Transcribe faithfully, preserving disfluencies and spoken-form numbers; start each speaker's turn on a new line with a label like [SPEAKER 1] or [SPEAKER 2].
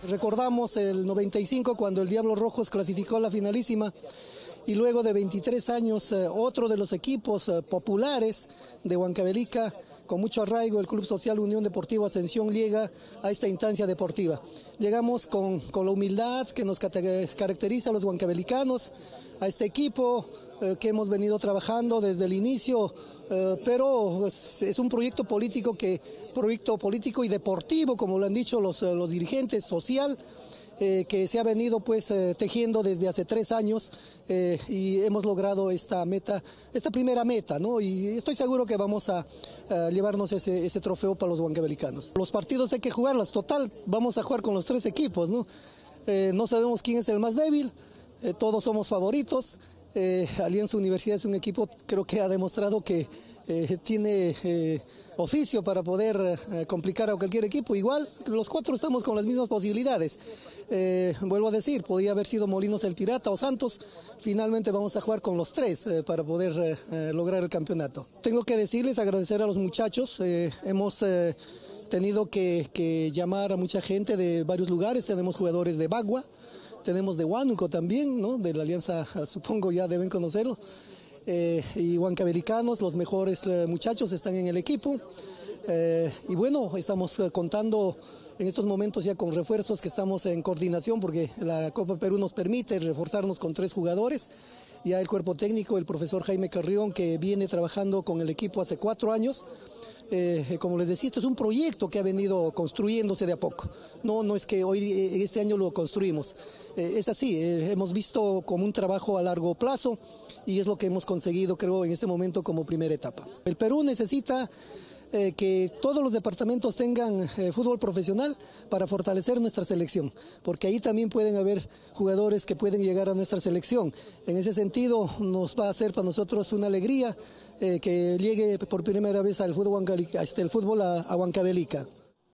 [SPEAKER 1] Recordamos el noventa y cinco cuando el Diablos Rojos clasificó a la finalísima y luego de veintitrés años eh, otro de los equipos eh, populares de Huancavelica, con mucho arraigo, el Club Social Unión Deportiva Ascensión, llega a esta instancia deportiva. Llegamos con, con la humildad que nos caracteriza a los huancavelicanos, a este equipo eh, que hemos venido trabajando desde el inicio, eh, pero es, es un proyecto político, que, proyecto político y deportivo, como lo han dicho los, los dirigentes, social, Eh, que se ha venido pues eh, tejiendo desde hace tres años eh, y hemos logrado esta meta, esta primera meta, ¿no? Y estoy seguro que vamos a, a llevarnos ese, ese trofeo para los huancavelicanos. Los partidos hay que jugarlos, total, vamos a jugar con los tres equipos, ¿no? Eh, no sabemos quién es el más débil, eh, todos somos favoritos. Eh, Alianza Universidad es un equipo, creo que ha demostrado que eh, tiene eh, oficio para poder eh, complicar a cualquier equipo. Igual, los cuatro estamos con las mismas posibilidades. Eh, vuelvo a decir, podía haber sido Molinos el Pirata o Santos. Finalmente vamos a jugar con los tres eh, para poder eh, lograr el campeonato. Tengo que decirles, agradecer a los muchachos. Eh, hemos eh, tenido que, que llamar a mucha gente de varios lugares. Tenemos jugadores de Bagua, tenemos de Huánuco también, ¿no? De la Alianza, supongo ya deben conocerlo. Eh, y huancavelicanos, los mejores eh, muchachos están en el equipo. Eh, y bueno, estamos eh, contando en estos momentos ya con refuerzos, que estamos en coordinación porque la Copa Perú nos permite reforzarnos con tres jugadores. Ya el cuerpo técnico, el profesor Jaime Carrión, que viene trabajando con el equipo hace cuatro años. Eh, como les decía, esto es un proyecto que ha venido construyéndose de a poco. No, no es que hoy, eh, este año lo construimos. Eh, es así, eh, hemos visto como un trabajo a largo plazo y es lo que hemos conseguido, creo, en este momento como primera etapa. El Perú necesita eh, que todos los departamentos tengan eh, fútbol profesional para fortalecer nuestra selección, porque ahí también pueden haber jugadores que pueden llegar a nuestra selección. En ese sentido, nos va a ser para nosotros una alegría Eh, que llegue por primera vez al fútbol, este, el fútbol a, a Huancavelica.